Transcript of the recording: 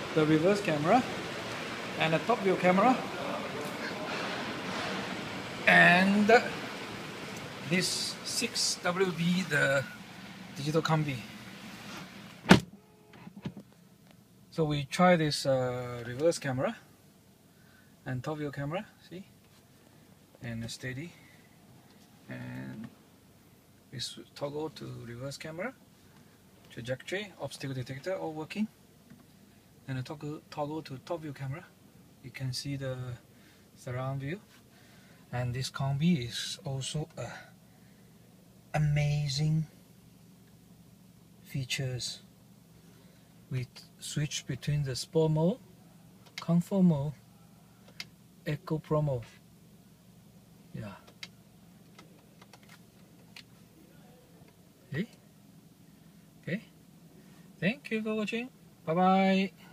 the reverse camera, and the top view camera, and this 6WB, the digital combi. So we try this reverse camera and top view camera, see, and steady, and we toggle to reverse camera, trajectory, obstacle detector, all working, and a toggle to top view camera. You can see the surround view, and this combi is also amazing features. We switch between the Sport mode, Comfort mode, Eco Pro mode. Yeah. Okay. Thank you for watching. Bye bye.